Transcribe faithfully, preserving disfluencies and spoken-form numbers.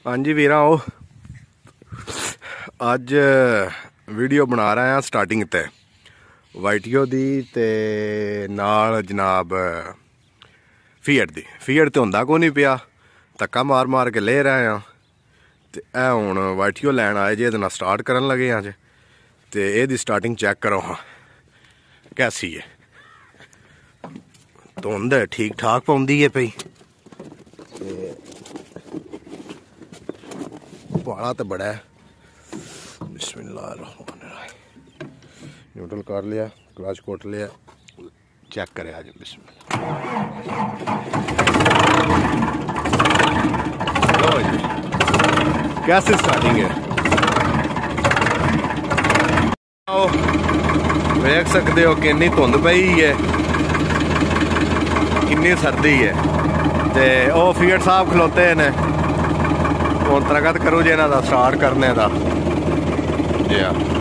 हाँ जी वीरा ओ अज वीडियो बना रहे हैं स्टार्टिंग ते वाइटियो दी ते नाल जनाब फीएट दी फीएट ते होंदा कोई नहीं पिया धक्का मार मार के ले रहे हैं ते ए हुण वाइटियो लैन आए जे ना स्टार्ट करन लगे अज ते एदी स्टार्टिंग चेक करो हाँ कैसी है। धुंध ठीक ठाक पौंदी है पई पाला तो बड़ा है। बिस्मिल्लाहिर्रहमानिर्रहीम न्यूट्रल कर लिया, क्लच कोट लिया, चेक करे आज बिस्मिल्लाह। कैसे स्टार्टिंग है देख सकते हो कितनी धुंध पई है, कितनी सर्दी है ते ओ फीएट साहब खलोते ने हूँ तरगत करो जे इन्हां दा स्टार्ट करने दा।